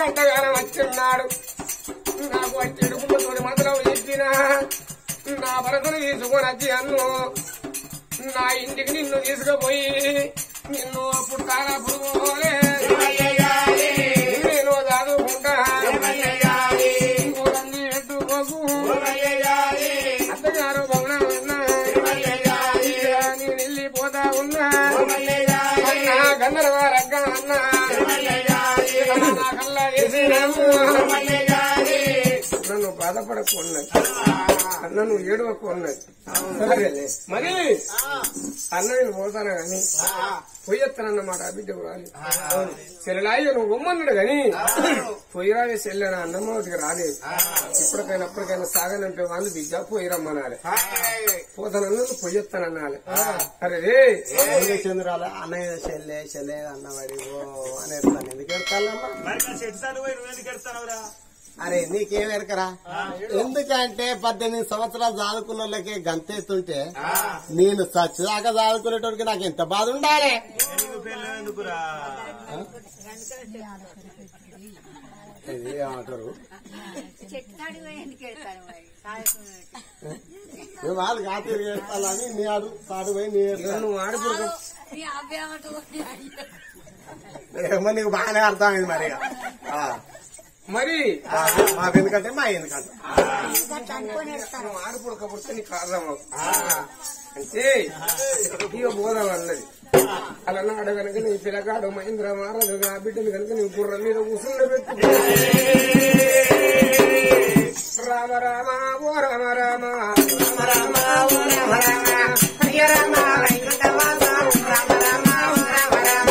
అంతగానం వచ్చిన్నాడు నాకు వచ్చేడు కుమ్మతోటి మంత్రం చెప్పిన నా భరతను తీసుకొని వచ్చి అన్ను నా ఇంటికి నిన్ను తీసుకుపోయి నిన్ను పుట్టాలా పురుగోలే నేను చదువుకుంటా ఊరన్నీ ఎట్టుకోకు అత్తగారు భవనం ఉన్నా నేను వెళ్ళిపోతా ఉన్నా అన్నా గంధర్వ రగ్గ అన్నా నా కల్లా వేసినాము నన్ను బాధపడకున్నది నన్ను ఏడవకున్నది మరి అన్న నేను పోతాను గాని పొయ్యొత్తానన్నమాట బిడ్డకు రాలి చెల్లెలాయి నువ్వు బొమ్మన్నాడు గాని పొయ్యిరాలే చెల్లెన అన్నమ్మకి రాలేదు ఇప్పటికైనా అప్పటికైనా సాగనంటే వాళ్ళు బిడ్డ పొయ్యిరమ్మనాలి పోతానన్న పొయ్యొత్తానన్నాలి అరే రే చంద్రాల అన్నయ్య చెల్లె చెల్లె అన్నవాడి అని ఎడతాను ఎందుకు ఎడతానమ్మా అరే నీకేం ఎరకరా ఎందుకంటే 18 సంవత్సరాలు చదువుకున్న వాళ్ళకి గంతేస్తుంటే నేను చచ్చుదాకా చదువుకునేటోడికి నాకు ఎంత బాధ ఉండాలి ఏమంటారు వాళ్ళు కాతీరు చేస్తాలని నీ ఆడు తాడు పోయి నీ నువ్వు ఆడుకో నీకు బాగానే అర్థమైంది మరి మరి మాకెందుకంటే మా ఎందుకంటే ఆడుపుడకపోతే నీకు కారణం అంటే ఇక బోధం అన్నది అలా నాడు కనుక నీ పిల్లగాడు మహేంద్ర మారదు నా బిడ్డలు కనుక నీ గుర్రం మీద కూర్చుండబెట్టు రామ రామ ఓ రామ రామ రామ రామ ఓ రామ రామ హయ రామ వెంకటవాస రామ రామ ఓ రామ రామ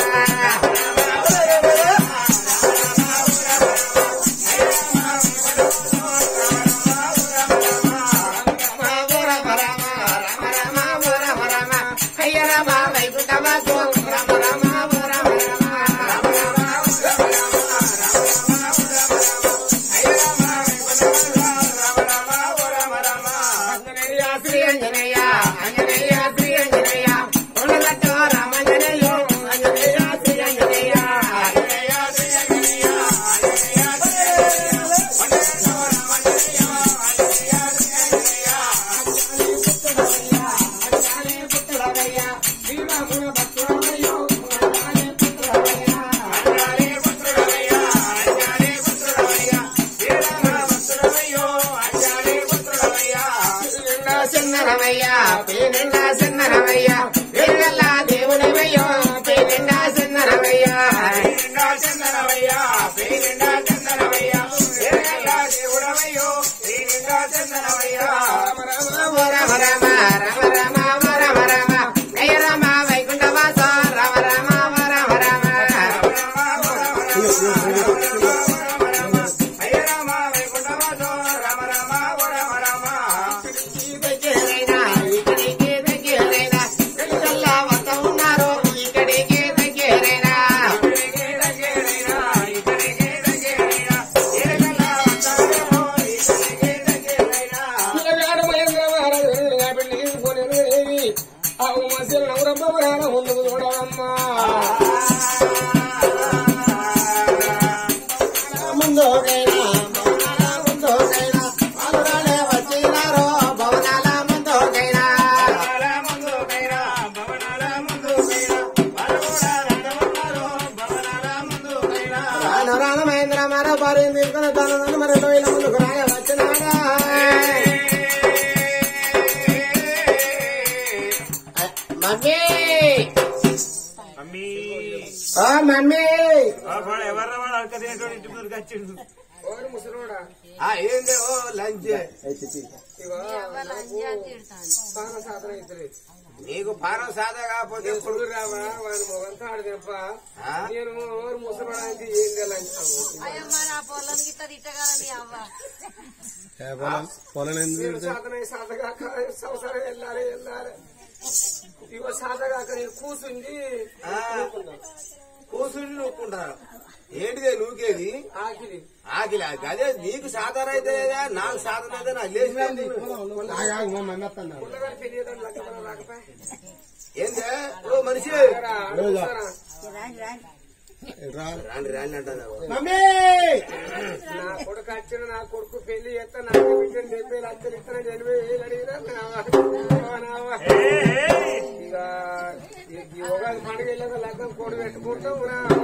ఏంటి ఓ లంచ్ నీకు పారం సాదా కాకపోతే కొడుకు రావా వాడి మొగంతా ఆడు తెప్ప నేను ముసలానికి ఏంటి లంచ్ సాధగాక సంవత్సరం వెళ్ళాలి ఇగో సాధగాక నేను కూర్చుంది నూక్కుంటారు ఏంటిదే నూకేది ఆకిలి ఆకిలి అదే నీకు సాధారణ అయితే నాకు సాధన అయితే నాకు లేచిపోయింది ఏందే ఓ మనిషి రాండి రాండి అంటారు మమ్మీ నా కొడుకు వచ్చిన నా కొడుకు పెళ్లి చేస్తా నా బిడ్డను 70 లక్షలు ఇస్తాను 80,000 అడిగినా ఇక ఈ ఉగాది పండుగ వెళ్ళక లగ్గం కోడి పెట్టుకుంటాం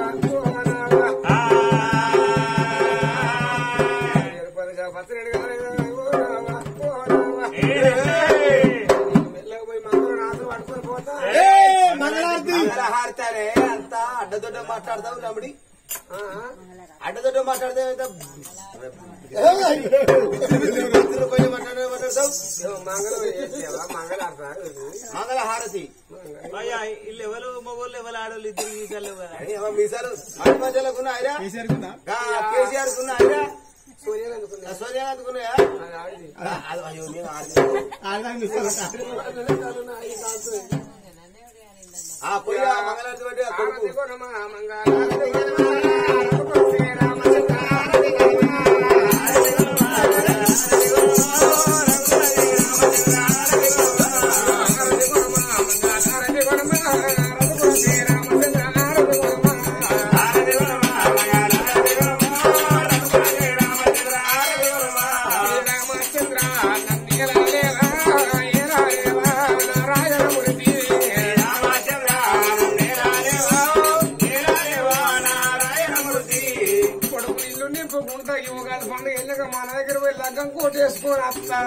పచ్చడి మెల్లగా పోయి మంగళ నాతో పట్టుకొని పోతా హాడతారే అంతా అడ్డదొడ్డ మాట్లాడతావు నమ్ముడి అడ్డదొడ్డ మాట్లాడతావు మంగళ హారతి ఇల్లు ఎవరు మొగోళ్ళు ఎవరు ఆడోళ్ళు ఇద్దరు మీసాలు మీసాలు మధ్యలో ఉన్నాయా కేసీఆర్ ఉన్నాయా సోనియా అందుకున్నాయా అయ్యో నేను పోయి మంగళారతి బట్టి పండుగ వెళ్ళక మన దగ్గర పోయి లగ్గం కోటేసుకొని వస్తా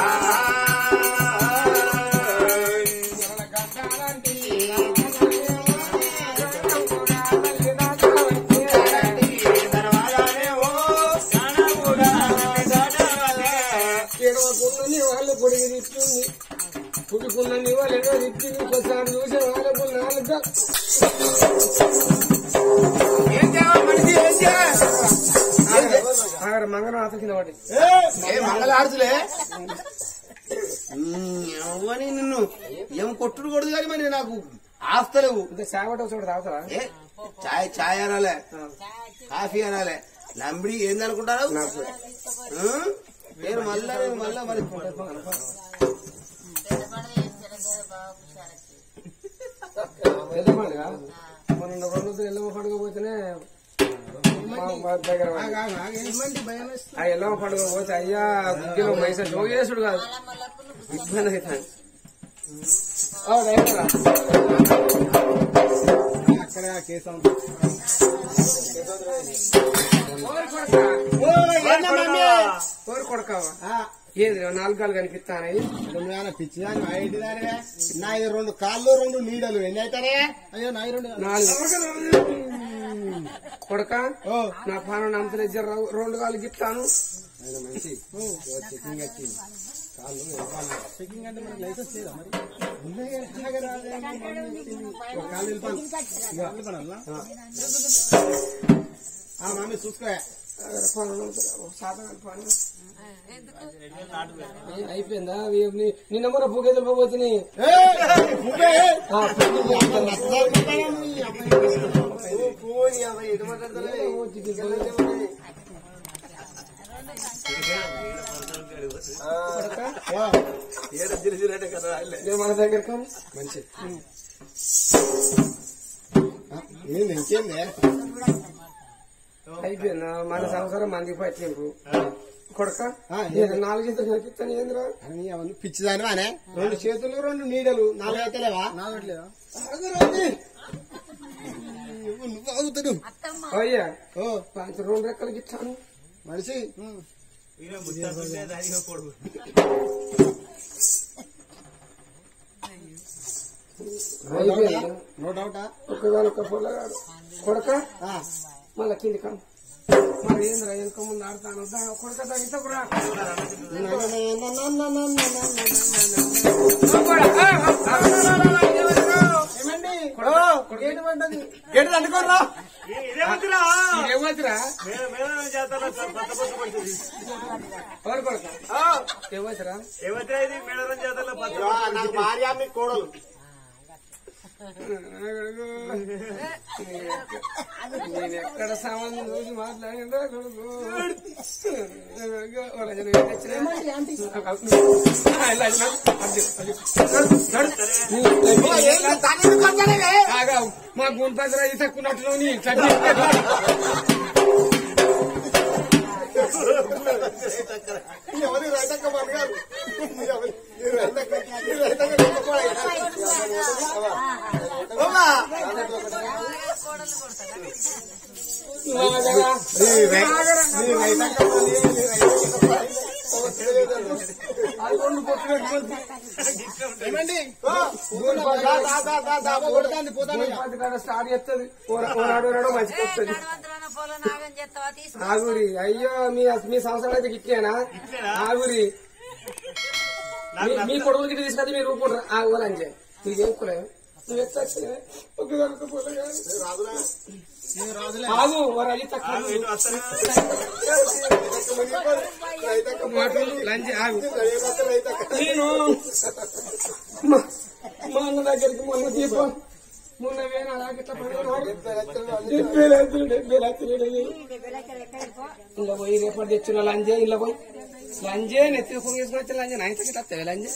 ఎడవకున్నని వాళ్ళు పొడిగి తిట్టింది పుడుకున్నని వాళ్ళు ఎడవ తిట్టింది ఒకసారి చూసే వాళ్ళకు 4 మంగళనాథ కింద పడి మంగళారతులే ఎవని నిన్ను ఏం కొట్టుడు కొడదు కానీ మరి నాకు ఆస్తలేవు ఇంకా చాయ్ పట్ట చోట తాగుతారా చాయ్ అనాలే కాఫీ అనాలే లంబడి ఏందనుకుంటారు నేను మళ్ళా మరి మన 2 రోజులు ఎల్లమ్మ పండుగ పోతేనే దగ్గర ఆ ఎల్లమ్మ పండుగ పోతే అయ్యా గుగ్గిలో మైసా జోగేసుడు కాదు ఇబ్బంది అవుతాను అక్కడ కేసు కోరి కొడకావా ఏది 4 కాళ్ళు కనిపిస్తానయి నువ్వేనా పిచ్చిదాని ఐటిదానివే నా 2 కాళ్ళు 2 నీడలు ఎన్ని అవుతానే అయ్యో నా 4 కొడక నా పాన నమ్మతలే 2 కాళ్ళు గిస్తాను మంచి చెకింగ్ వచ్చింది కాళ్ళు చెకింగ్ అంటే మనకి లైసెన్స్ లేదా మరి కాళ్ళు వెళ్ళిపోను మామి చూసుకో అయిపోయిందా నిన్న మొన్న పూకేజలు పోబోతున్నాయి మన దగ్గర మంచి ఇంకేంది అయిపోయిందా మన సంవత్సరం మందికి పట్టింపు కొడక 4 చేతులు కనిపిస్తాను ఏంద్రా అవన్నీ పిచ్చిదాని అనే 2 చేతులు 2 నీడలు 4 అయితే లేవా నువ్వు అవుతాడు అయ్యా 2 రెక్కలకి ఇచ్చాను మనిషి నో డౌటా ఒక్కగానొక్క పొల్లగాడు కొడక మళ్ళా కింది కమ్ మరి ఏంద్రా వెనక ముందు ఆడతాను కొడక తగ్గితకురా గేటు అనుకోరా ఏమవుతురా ఎవరు కొడక ఏమవుతురా నాకు భార్య మీ కోడలు నేను ఎక్కడ సంబంధం చూసి మాట్లాడిందా కొడుకు మా గుంపది రైతు తక్కున్నట్లు ఎవరి రైతక్క మన కాదు స్టార్ట్ చేస్తుంది మంచిగా వస్తుంది ఆగురి. అయ్యో మీ సంవత్సరం అయితే గిట్లేనా ఆగురి. మీ కొడుకులు గిట్ట తీసుకొచ్చి మీరు ఊపుకుంటారు ఆ ఊరంజే నీకేం కులే ఆగు మరి అది తక్కువ లంచ్ ఆగు. నేను మా అన్న దగ్గరికి మొన్న దీపం మొన్న వేరే అలాగిట్లా ఇలా పోయి రేపటి తెచ్చిన లంజే ఇలా పోయి లంజే నెత్తి తీసుకొని వచ్చిన లంజే నైన్ తగ్గితే లంజే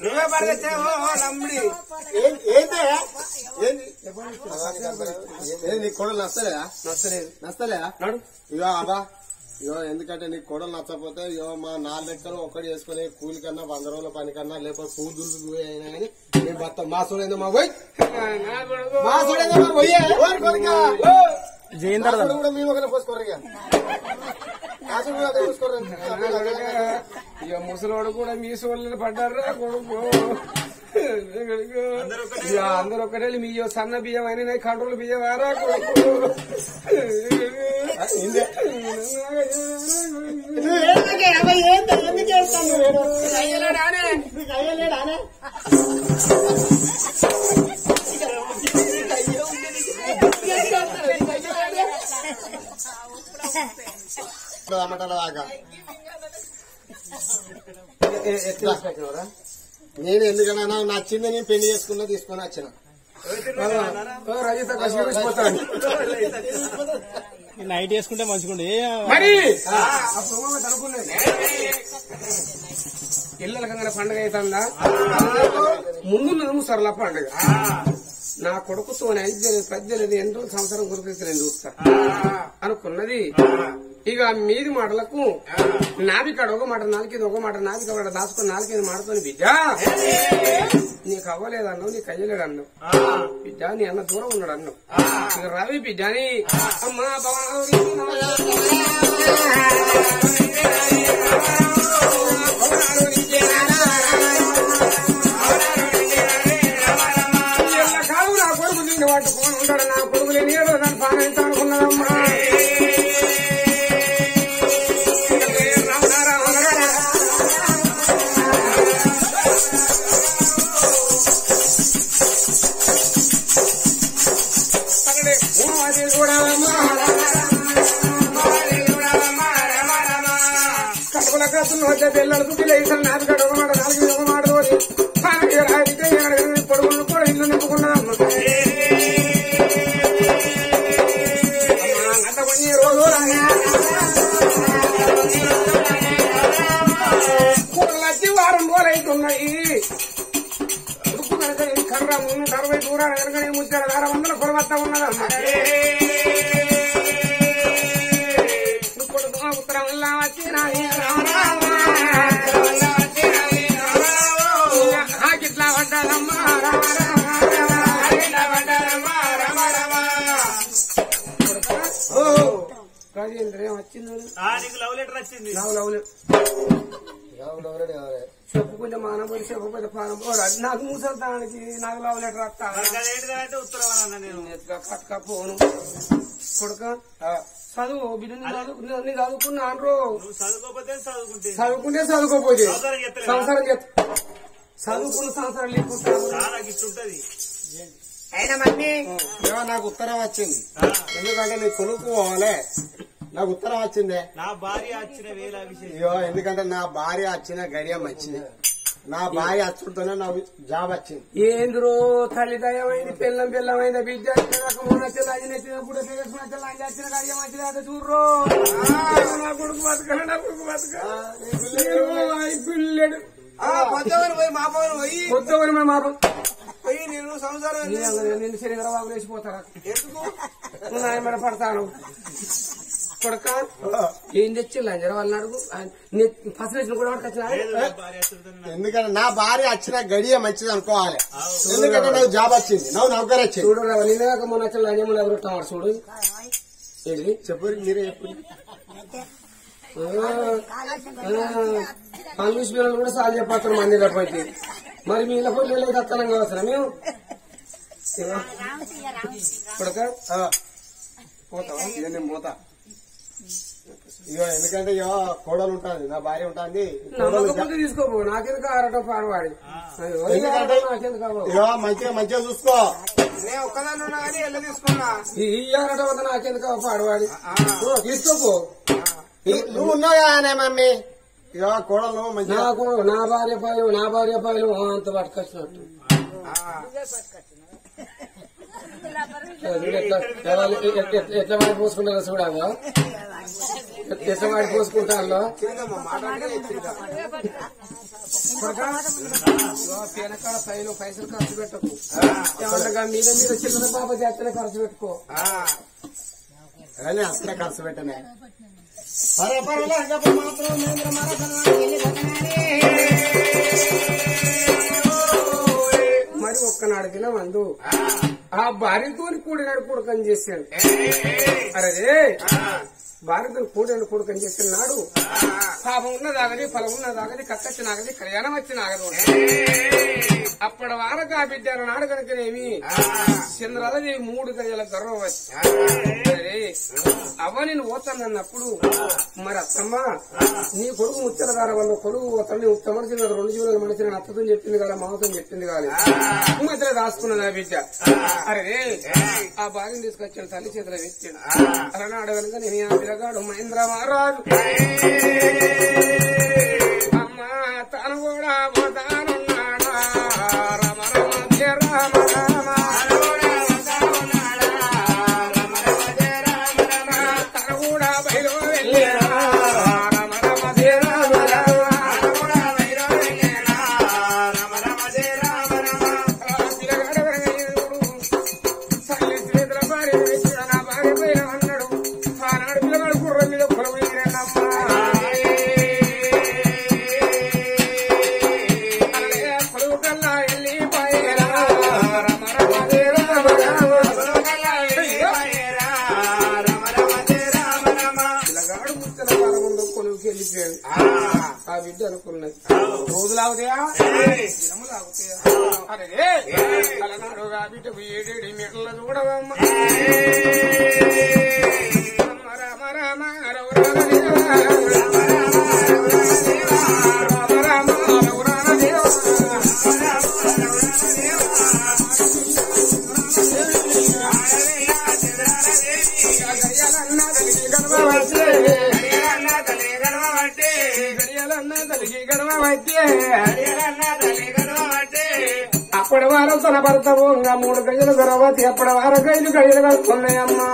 నీ కొడలు నచ్చలేదా నచ్చలేదా నడు ఇగో అబ్బా ఇగో ఎందుకంటే నీకు కొడలు నచ్చకపోతే ఇగో మా 4 లెక్కలు ఒక్కటి చేసుకుని కూలి కన్నా 100 రోజుల పని కన్నా లేకపోతే పూజలు అయినా కానీ నీ భర్త మా చూడేందో మా పోయి మా చూడేందో మా పోయే కూడా మేము ఒకనే పోసుకోరు ఇక ముసలోడు కూడా మీ సోళ్ళు పడ్డారు కొడుకు. అందరూ ఒకటే మీ సన్న బియ్యం అయినా కంట్రోల్ బియ్యం వారా కొడుకు. నేను ఎందుకన్నా నాకు నచ్చింది నేను పెళ్లి చేసుకున్నా తీసుకుని వచ్చిన నైట్ వేసుకుంటే మంచిగుండే మరి పిల్లల కంగా పండుగ అవుతుందా ముందు సరళ పండుగ నా కొడుకుతో పెద్దలేదు ఎన్ని రోజులు సంవత్సరం గురించి నేను చూస్తా అనుకున్నది. ఇక మీది మాటలకు నావికాడ ఒక మాట నాలుగైదు ఒక మాట నావిక దాచుకుని 4-5 మాటతో బిడ్డ నీకు అవ్వలేదన్నావు నీకు అయ్యలేదన్నావు బిడ్డ నీ అన్న దూరం ఉన్నాడు అన్నావు. ఇక రవి బిడ్డని అమ్మా కాదు నా కొడుకు దీన్ని పట్టుకొని ఉంటాడు నా కొడుకు లేని ఏదో దాన్ని పాలైతే అనుకున్నదమ్మా. కడుపుల కత్తులు వచ్చే పిల్లలు తుట్టిలు వేసాను నాటికాడ ఒక మాట 4 మాట పొడుగులు కూడా ఇల్లు నింపుకున్నాను. అంత కొన్ని రోజు వచ్చి వారం రోజులైతున్నాయి. ఉడుపు కనుక కర్ర 360 దూరాలు కనుక ముచ్చారు 600 కొలవత్తా ఉన్నదమ్మా. కొడుకు ఉత్తరం వల్ల వచ్చినాయి గిట్లా పడ్డాదమ్మా రాజేంద్ర ఏం వచ్చింది లవ్ లెటర్ వచ్చింది. చెప్పుకుంటే మానబడి చెప్పకపోతే పానం పోరాడు నాకు మూసడానికి నాకు లవ్ లెటర్ వస్తానంటే ఉత్తరం నేను కట్టకపోను కొడుక చదువు బిడ్డని చదువుకున్నాను చదువుకుంటే చదువుకోపోతే సంసారం చదువుకున్న సంవత్సరం లేకుంటుంది. అయినా మమ్మీ నాకు ఉత్తరం వచ్చింది ఎందుకంటే నీ కొనుక్కు పోవాలి. నాకు ఉత్తరం వచ్చిందే నా భార్య వచ్చిన వేళ అయ్యో ఎందుకంటే నా భార్య వచ్చిన గడియం వచ్చింది. నా భార్య వచ్చుడుతోనే నాకు జాబ్ వచ్చింది. ఏంద్రో తల్లి దయమైంది పిల్లమైంది బిడ్డ నచ్చినప్పుడు వచ్చిన గడియం వచ్చిన చూర్రో నా కొడుకు బతకాలి నా కొడుకు బతకాలి పిల్లడు పొద్దువని పోయి మా పవన్ పోయి పొద్దువని మా నేను సంసారం నిన్ను శరీర బాబు వేసిపోతారా ఎందుకు నాయన పడతాను కొడక ఏం తెచ్చి లంజర వాళ్ళని అడుగు ఫస్ట్ వచ్చిన కూడా వచ్చిన ఎందుకంటే నా భార్య వచ్చిన గడియ మంచిది అనుకోవాలి. ఎందుకంటే నాకు జాబ్ వచ్చింది, నాకు నౌకర్ వచ్చింది. చూడు నిన్నగాక మొన్న వచ్చిన లంజములు ఎవరు చూడు ఏంటి చెప్పు మీరే చెప్పు. ఇంగ్లీష్ పిల్లలు కూడా సాల్వ్ చెప్పారు మంది లేకపోతే మరి మీ ఇలా పోయి తత్తనం కావచ్చురా మేము కొడక పోతావా? నేను పోతా. ఇగో ఎందుకంటే ఇగో కోడలు ఉంటుంది, నా భార్య ఉంటుంది. నమ్మకపోతే తీసుకోపో నాకెందుకు ఆరటం పాడవాడి నాకెందుకు ఇగో మంచిగా చూసుకో. నేను ఒక్కదాన్ని ఉన్నా కానీ ఎల్ల తీసుకున్నా ఈ ఆరటం వద్ద నాకెందుకు పాడవాడి తీసుకోపో నువ్వు ఉన్నావు కదా మమ్మీ. ఇగో కోడలు మంచిగా నాకు నా భార్య పాయలు అంత పట్టుకొచ్చినట్టు ఎట్లా వాడి పోసుకుంటారో చూడాలా ఎట్లా వాడి పోసుకుంటారో వెనకాల పైసలు ఖర్చు పెట్టకు ఎవరిగా మీద చిన్న పాప చేతనే ఖర్చు పెట్టుకో కానీ అసలే ఖర్చు పెట్టనే. మరి ఒక్కనాడికిన మందు ఆ భార్యతో కూడినాడు కొడుకని చేశాడు. అరే భార్యతో కూడినాడు కొడుకని చేస్తున్నాడు. పాపం ఉన్నదాగది ఫలం ఉన్నదాగది కక్కచ్చి నాగది కళ్యాణం వచ్చి నాగదు. అప్పటి వారకు ఆ బిడ్డను నాడు కనుకనేమి చంద్రాలది 3 గజల గర్వం వచ్చి అవ్వ నేను పోతానన్నప్పుడు మరి అత్తమ్మ నీ కొడుకు ముచ్చటదార వల్ల కొడుకు పోతాను ఉత్తమనిసిన 2 జీవుల మనిషి నేను అత్తతో చెప్పింది కదా మామతో చెప్పింది కాదు మధ్యలో రాసుకున్నది ఆ బిడ్డ. అరే ఆ భార్యను తీసుకొచ్చాను తల్లి చేతిలో పెట్టాను. అలా అడగనుక నేను ఆ పిల్లగాడు మహేంద్ర మహారాజు అమ్మా తను కూడా పోతానున్నాడా రమ రమ రామ రామ తను కూడా బయలు వెళ్ళారా రమ రమ రామ రామ పిల్లగాడు తల్లి చేతుల భార్య వేసిన నా భార్య పైన అన్నాడు. ఆనాడు పిల్లగాడు గుర్రం మీద పొలం పొలవు కల్లా వెళ్ళి పోయేరా రమ రమ పిల్లగాడు ముచ్చట ముందు కొలువుకి వెళ్ళిపోయాడు. ఆ బిడ్డ అనుకున్నది రోజులు ఆగుతాయా దినములు ఆగుతాయా. అరే అలనాడు ఆ బిడ్డకు 7 మీటర్ల చూడవమ్మ రామ రామ అప్పటి వారం తన భర్త 3 గజలు గర్భవతి అప్పటి వారం 5 గజలు కలుపుకున్నాయమ్మా.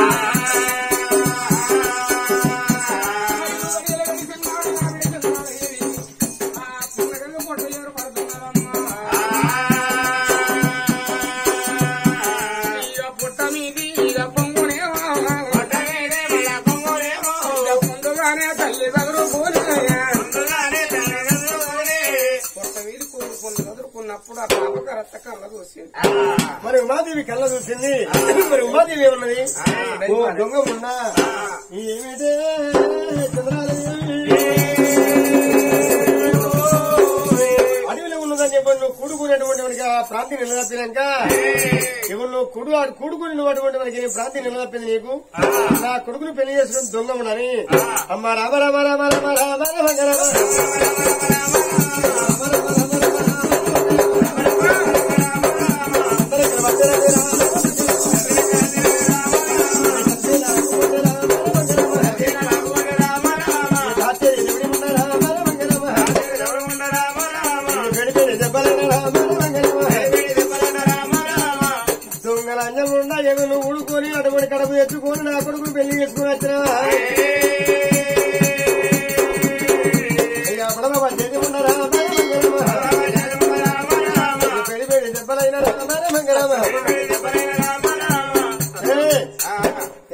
పుట్ట మీది పొంగునేమో ముందుగానే తల్లి చదువుకోలే పుట్ట మీది చదువుకున్నప్పుడు ఆ పాపక రక్త కళ్ళ చూసింది. మరి ఉమాదేవి కళ్ళ చూసింది. మరి ఉమాదేవి ఏమన్నది? దొంగ ఉన్నా ఏమిటే అడవిలో ఉన్నదని చెప్పి నువ్వు కూడుకునేటువంటి వాడికి ఆ ప్రాంతి నిలదప్పినాక ఎవరు నువ్వు కూడుకునేటువంటి వాడికి ప్రాంతి నిలదప్పింది నీకు నా కొడుకును పెళ్లి చేసుకుని దొంగ ఉన్నని అమ్మ రామ రామ రామ రామ రామ రామ దొంగలంజముండా ఎవరు ఊడుకొని అటువంటి కడప ఎత్తుకొని నా కొడుకును పెళ్లి చేసుకుని వచ్చినా పడవ చేతి ఉన్నారా పెళ్లి పెళ్లి దెబ్బలైన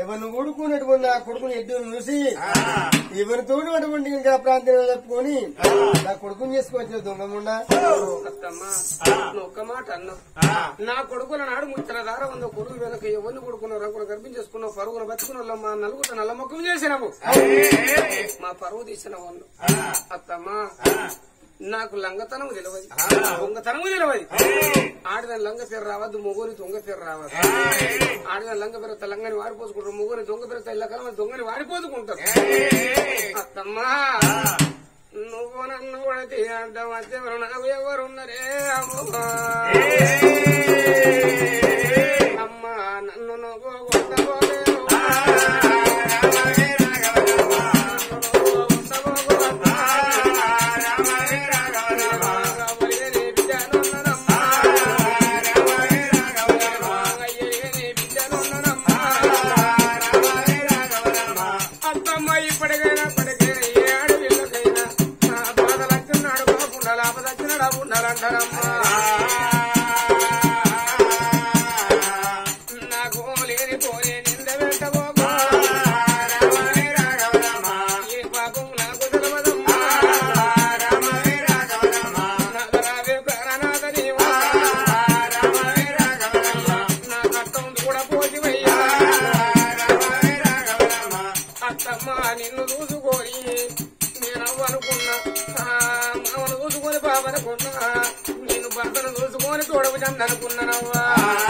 ఎవరిని ఊడుకున్నటువంటి ఆ కొడుకుని ఎడ్డును చూసి ఎవరి తోడు అటువంటి ఇంకా ప్రాంతంలో చెప్పుకొని నా కొడుకుని చేసుకొచ్చే దొంగముండా అత్తమ్మా నువ్వు ఒక్క మాట అన్నావు నా కొడుకుల నాడు ముచ్చల దార ఉందో కొడుకు వెనక ఎవరిని కొడుకున్నావు రంగులు గర్భించేసుకున్నావు పరుగున బతుకున్న మా నలుగురు నల్ల మొక్కలు చేసినావు మా పరువు తీసిన వాళ్ళు అత్తమ్మా నాకు లంగతనం తెలియదు దొంగతనం తెలియదు ఆడదాని లంగ పేరు రావద్దు మొగోని దొంగ పేరు రావద్దు ఆడదాని లంగ పెరుగుతా లంగని వాడిపోసుకుంటారు మొగోని దొంగ పెరుగుతా ఇళ్ళకల దొంగని వాడిపోసుకుంటారు అత్తమ్మా నువ్వు నన్ను కొడితే అడ్డం వచ్చేవారు నాకు ఎవరున్నరే అమ్మా అమ్మా నన్ను నువ్వు కొట్టబోలేవు నాకు లేని పోలే నింద పెట్టబోకు ఏ పాపం నాకు తెలవదమ్మా నాదరావే ప్రాణనాథ నీవా నా కట్టం కూడా పోతివయ్యా అత్తమ్మ నిన్ను చూసుకోని నేనవ్వనుకున్నా మామను చూసుకొని బాబనుకున్నా నేను భర్తను చూసుకొని తోడవు చందనుకున్నానవ్వా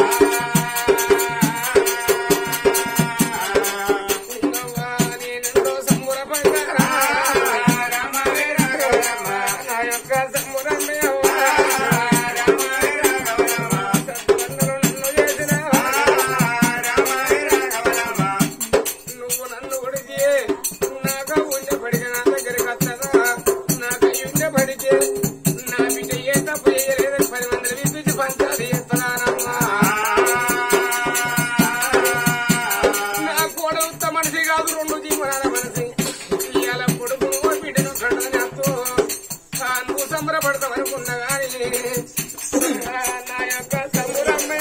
నేనెంతో సంబురపడ్డారా నా యొక్క సంబురమే అవ్వా సత్తువందరూ నన్ను చేసినావా నువ్వు నన్ను కొడితే నాక ఉండే పడిగా నా దగ్గరికి వస్తుందా నాకు ఉండే పడితే నా బిడ్డ ఏ తప్పు చేయలేదని 10 మందిని విప్పించి పంచాలి ఎత్తనానమ్మా నా కూడా ఉత్త మనిషి కాదు 2 జీవనాల మనిషి ఇవాళ కొడుకును బిడ్డను కట్టని అత్తు నువ్వు సంబరపడతావు అనుకున్నా గాని నా యొక్క సంబురమ్మే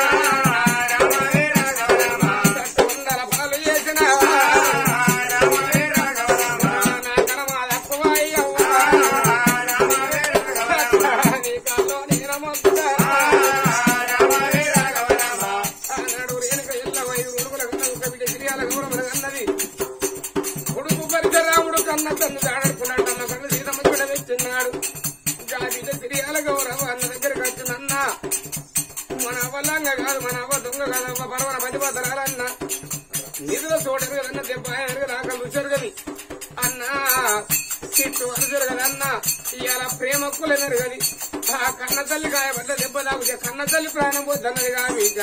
వందల పాలు చేసినావా నా కలమా తక్కువ అయ్యవ్వా నీ కాల్లో నేను మొక్కుతా అన్నాడు రేణుక ఎల్ల 5 కొడుకుల కన్నా ఒక బిడ్డ సిరియాల గౌరవం అన్నది కొడుకు పరిచరాముడు కన్న తన్ను దాడనుకున్నాడు అన్న కళ్ళు సీతమ్మ చూడ వెచ్చున్నాడు ఇంకా బిడ్డ సిరియాల గౌరవం అన్న దగ్గరకు వచ్చిందన్నా మన అవ్వలంగా కాదు మన అవ్వ దొంగ కాదవ్వ పరవన పతిపతరాలన్న నిధుల చూడరు కదన్న దెబ్బ రాకలు రుచరు కది అన్నా చిట్టు అరుచరు కదన్నా ఇవాళ ప్రేమక్కులన్నారు కది ఆ కన్న తల్లి గాయపడ్డ దెబ్బ తాగుతే కన్న తల్లి ప్రాణం పోద్దన్నది కా బిడ్డ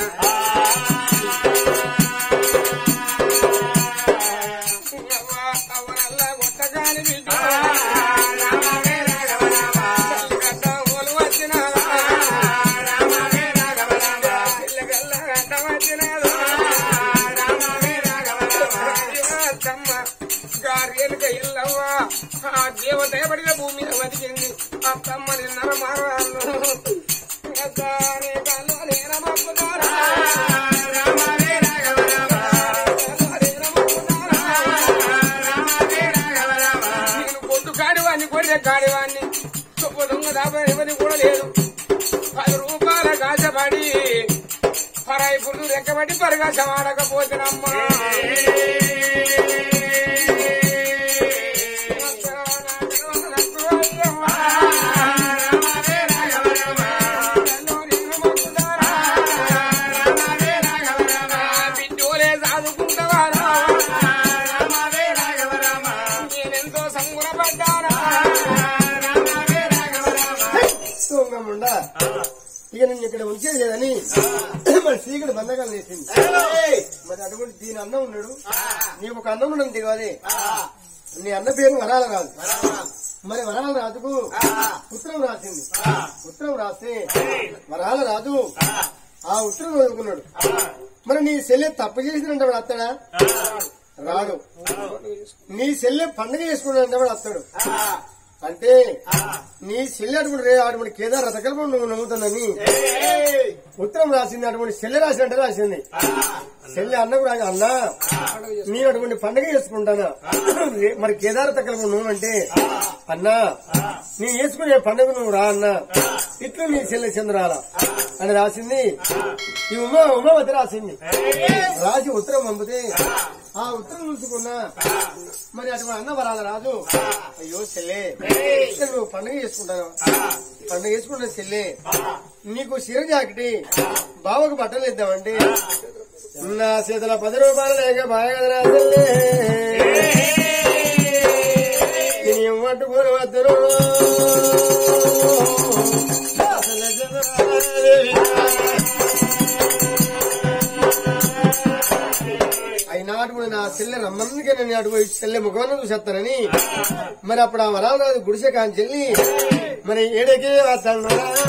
అవనల్లా కొట్టగాని బిడ్డ గడ్డ ఓలు వచ్చినారా పిల్లగల్ల గడ్డ వచ్చినారా అత్తమ్మ గారేలుక ఇల్లవ్వా ఆ దేవత పడిన భూమి మీద బతికింది అత్తమ్మ నిన్నర మారాను నేను మొక్కుతారా నేను పొద్దు కాడివాణ్ణి గొర్రె కాడివాణ్ణి చొప్ప దొంగ దాపని ఎవరి కూడా లేదు 10 రూపాయల కాచబడి పరాయి పురుడు రెక్కబడి పరిగాచం ఆడకపోతేనమ్మా బిడ్డోలే సాదుకుంటావారా నేనెంతో సంగుణపడ్డానా దొంగముండా ఇక నేను ఇక్కడ ఉంచేది లేదని మరి సీకటి బంధకాలు వేసింది మరి అటువంటి దీని అన్న ఉన్నాడు నీకు ఒక అన్నం ఉన్నది కాదే నీ అన్న పేరు వరాల రాదు మరి వరాల రాజుకు ఉత్తరం రాసింది ఉత్తరం రాస్తే వరాల రాజు ఆ ఉత్తరం చదువుకున్నాడు మరి నీ చెల్లె తప్పు చేసినంటే వాడు అత్తడా రాడు నీ చెల్లె పండుగ చేసుకున్నాడంటే వాడు అత్తడు అంటే నీ చెల్లి అటువంటి కేదార్ రథకల్పం నువ్వు నమ్ముతుందని ఉత్తరం రాసింది. అటువంటి చెల్లె రాసినట్టే రాసింది. చెల్లి అన్నకు రాజు అన్నా నేను అటువంటి పండుగ చేసుకుంటానా మరి కేదార తకల్పం నువ్వు అంటే అన్నా నేను చేసుకునే పండుగ నువ్వు రా అన్నా ఇట్లు నీ చెల్లె చంద్రాల అని రాసింది. ఈ ఉమావతి రాసింది. రాసి ఉత్తరం పంపితే ఆ ఉత్తరం చూసుకున్నా మరి అటువంటి అన్న వరాల రాజు అయ్యో చెల్లె నువ్వు పండుగ చేసుకుంటాను పండుగ చేసుకుంటా చెల్లె నీకు చిర జాకెటి బావకు బట్టలు ఇద్దామంటే నా చేతుల 10 రూపాయలు లేక బాగా చెల్లె నేను పట్టుకుని వద్దరు అయినాడు నా చెల్లె రమ్మందుకే నేను అటు చెల్లె ముఖాన్ని చూసేస్తానని మరి అప్పుడు ఆ వరాలు గుడిసె కాని చెల్లి మరి ఏడకే వస్తాను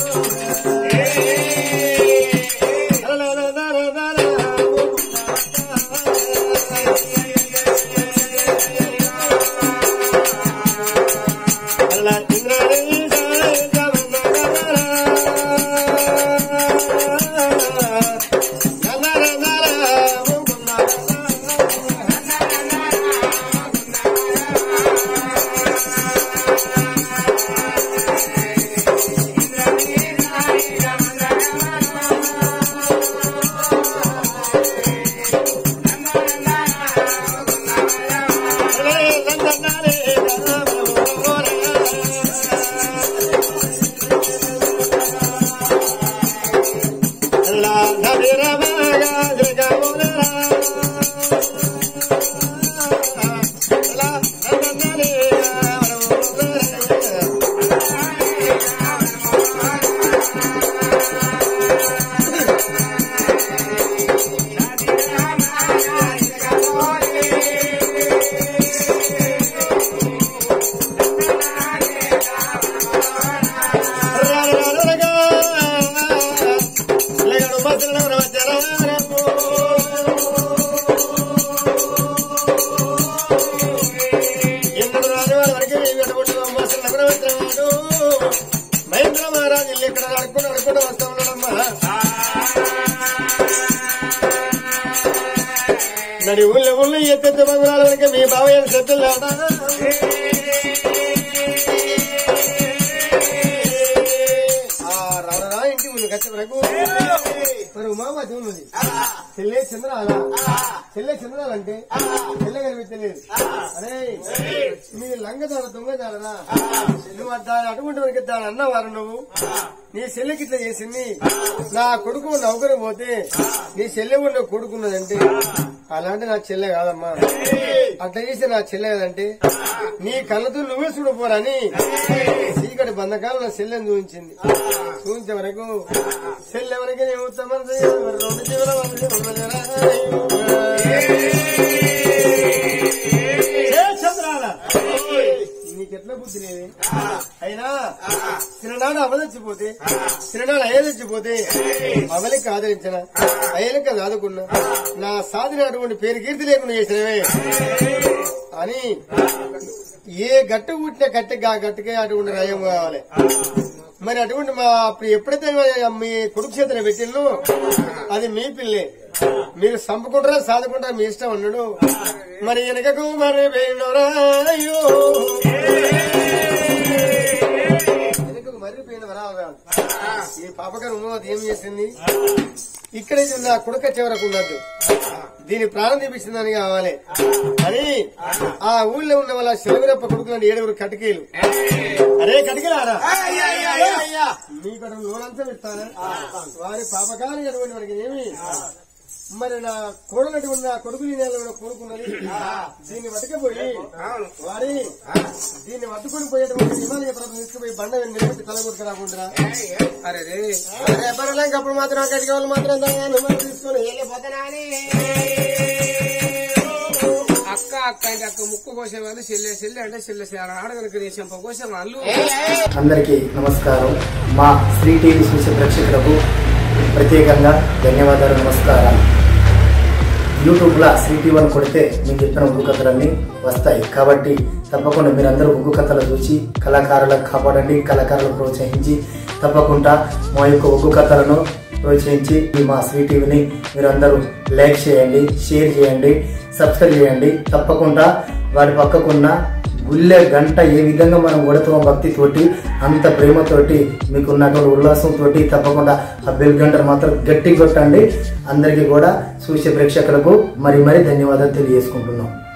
నడి ఊళ్ళో ఎత్తెత్త బంగాళ వరకు మీ బావయ్య చెట్టులా రారా ఇంటి ముందు కచ్చ వరకు మరి ఉమావతి ఉన్నది. చెల్లె చంద్రాల అంటే చెల్లె కనిపించలేదు. అరే మీ లంగదార దొంగదారరా నువ్వు దాని అటువంటి వరకు దాని అన్నవారు నువ్వు నీ చెల్లెకి ఇట్లా చేసింది. నా కొడుకు నౌకరు పోతే నీ చెల్లె ఉన్న కొడుకున్నదంటే అలాంటి నా చెల్లె కాదమ్మా. అట్లా చేసి నా చెల్లె కదంటే నీ కళ్ళతో నువ్వే చూడపోరని చీకటి బంధకాలు నా చెల్లెని చూపించింది. చూపించే వరకు చెల్లె వరకు నీకెట్లా బుద్ధి లేదు. అయినా చిన్ననాడు అవదచ్చిపోతే చిన్ననాడు అయ్యదచ్చిపోతే అవలికి ఆదరించిన అయ్యలకి ఆదుకున్నా నా సాధిన అటువంటి పేరు కీర్తి లేకుండా చేసినవే అని ఏ గట్టు పుట్టిన గట్టిగా గట్టిగా అటువంటి రయం కావాలి. మరి అటువంటి మా అప్పుడు ఎప్పుడైతే మీ కొడుకు చేతన పెట్టిందో అది మీ పిల్లే. మీరు చంపుకుంటారా సాదుకుంటారా మీ ఇష్టం అన్నాడు. మరి వెనకకు మరి వెనకకు మర్రిపోయిన వరాలు ఈ పాపగారు ఉమావతి ఏం చేసింది. ఇక్కడ నా కొడుక చివరకు ఉండద్దు దీని ప్రాణం తీపించిందని కావాలి అని ఆ ఊళ్ళో ఉన్న వాళ్ళ శివరప్ప కొడుకులని 7 కటికీలు. అరే కటికీలారా మీకు లోనంతా ఇస్తారా వారి పాపకాలు ఎటువంటి వారికి ఏమి మరి నా కోడలటి ఉన్న కొడుకు నేల కోరుకున్నది దీన్ని పట్టుకపోయి వారి దీన్ని పట్టుకుని పోయేటువంటి హిమాలయ పర్వతం తీసుకుపోయి బండ నిలబెట్టి తలగొట్టుకు రాకుండా అరే అప్పుడు మాత్రం అక్కడికి వాళ్ళు మాత్రం తీసుకొని వెళ్ళిపోతానని అక్క అంటే అక్క ముక్కు కోసే వాళ్ళు చెల్లె అంటే చెల్లె ఆడగలికి చెంప కోసే వాళ్ళు. అందరికీ నమస్కారం. మా శ్రీ టీవీ చూసే ప్రేక్షకులకు ప్రత్యేకంగా ధన్యవాదాలు, నమస్కారాలు. యూట్యూబ్లో శ్రీ టీవీ అని కొడితే మీకు చెప్పిన ఉగ్గు కథలన్నీ వస్తాయి. కాబట్టి తప్పకుండా మీరందరూ ఉగ్గు కథలు చూసి కళాకారులకు కాపాడండి, కళాకారులను ప్రోత్సహించి తప్పకుండా మా యొక్క ఉగ్గు కథలను ప్రోత్సహించి మా శ్రీ టీవీని మీరందరూ లైక్ చేయండి, షేర్ చేయండి, సబ్స్క్రైబ్ చేయండి. తప్పకుండా వాటి పక్కకున్న గుళ్ళె గంట ఏ విధంగా మనం కొడతాం భక్తితోటి, అంత ప్రేమతోటి, మీకు ఉన్నటువంటి ఉల్లాసంతో తప్పకుండా ఆ బెల్ గంటను మాత్రం గట్టి కొట్టండి. అందరికీ కూడా చూసే ప్రేక్షకులకు మరి ధన్యవాదాలు తెలియజేసుకుంటున్నాం.